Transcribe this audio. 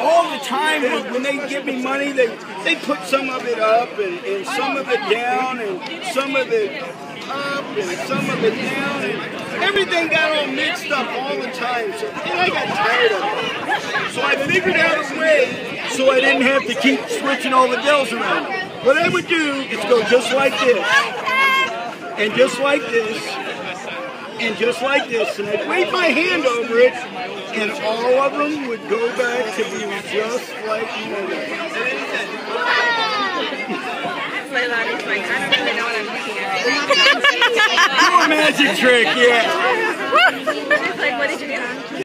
all the time when they give me money, they put some of it up and some of it down and some of it up and some of it down, and everything got all mixed up all the time. So then I got tired of it. So I figured out a way so I didn't have to keep switching all the bells around. What I would do is go just like this, and just like this, and just like this, and I'd wave my hand over it, and all of them would go back to being just like normal. It's like, I don't really know what I'm looking at right now. Do a magic trick, yeah. It's like, what did you do?